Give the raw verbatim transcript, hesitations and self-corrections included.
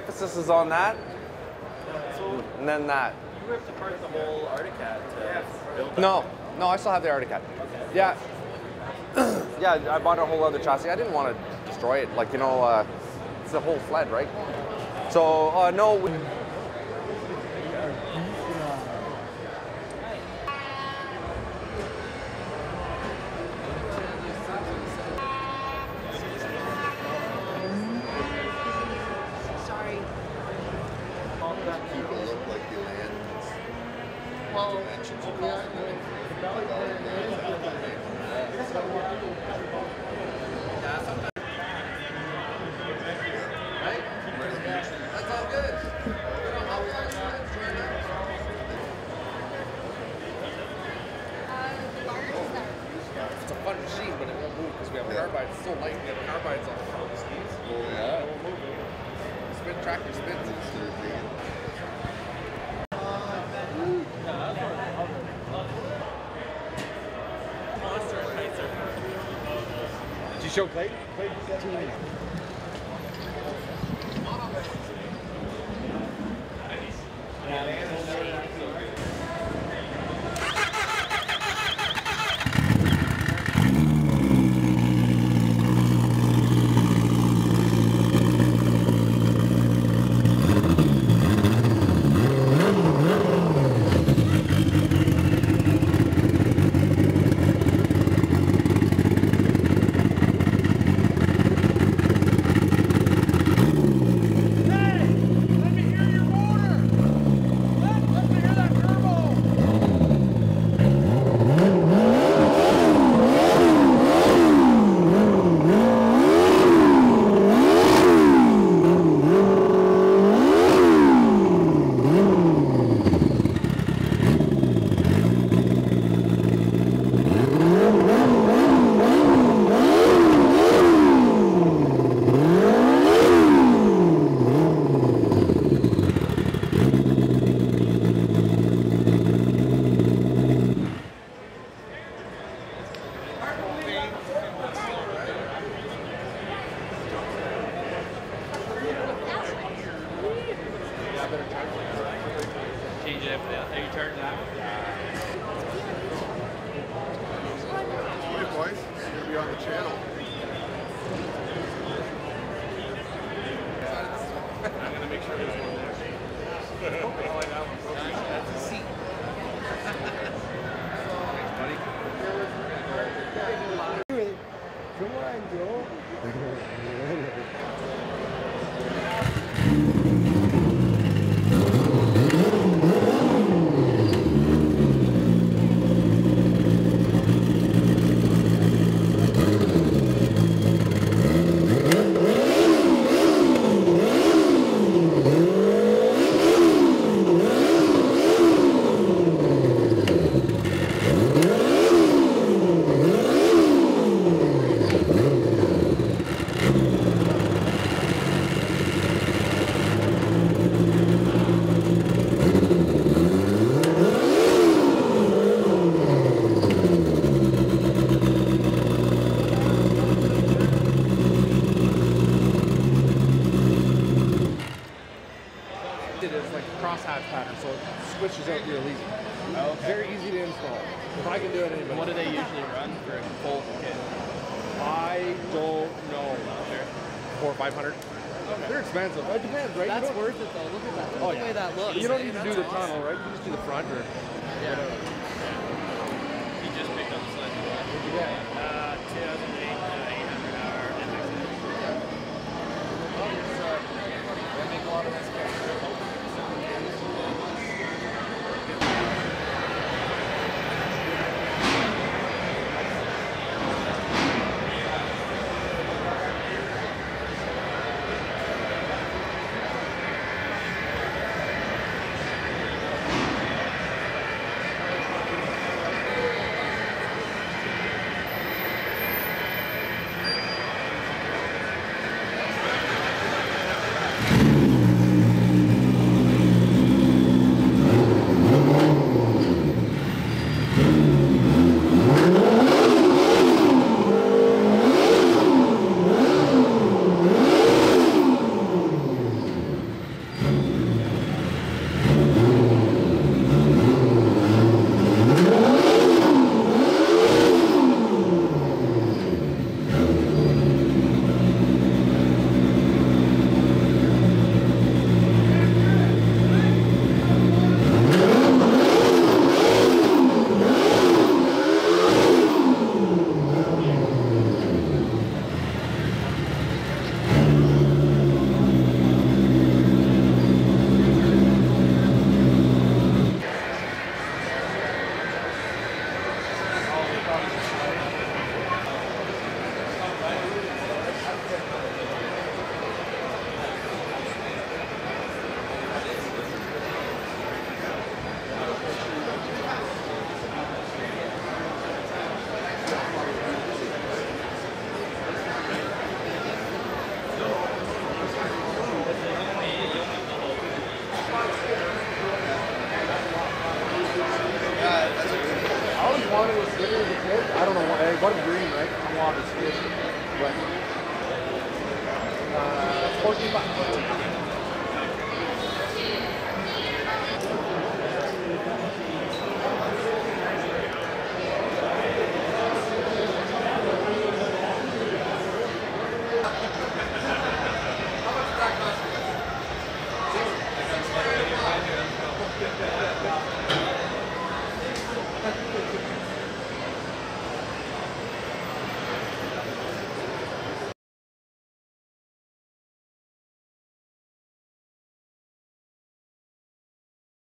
emphasis is on that, So and then that. you ripped apart the whole Arcticat to build that? No, no, I still have the Arcticat. Okay. Yeah, yeah, I bought a whole other chassis. I didn't want to destroy it. Like, you know, uh, it's the whole sled, right? So, uh, no. We It's a fun machine, but it won't move because we have Yeah. carbides. It's so light, we have carbides on the front of the skis. Oh, yeah. It won't move. The spin tractor spins. Did you show Clayton? Clayton? Change it up now. How you turn that? Hey boys, it's gonna be on the channel. I'm gonna make sure there's one there. That's a seat. Come on, Joe. It is like a crosshatch pattern, so it switches out real easy. Oh, okay. Very easy to install. If I can do it, anybody. What do they usually run for a full kit? I don't know. Sure. Four or five hundred. Okay. They're expensive. It depends, right? That's You don't- worth it though. Look at that. Look Oh, at the yeah. way that looks. You don't need to do the That's tunnel, awesome. right? You can just do the front or Yeah. whatever. He just picked up the sled. What'd you get? Uh, two thousand eight uh, eight hundred hour M X. They make a lot of nice cars. I don't know what, uh, what green, right? I'm obviously. But, uh, fourteen bucks.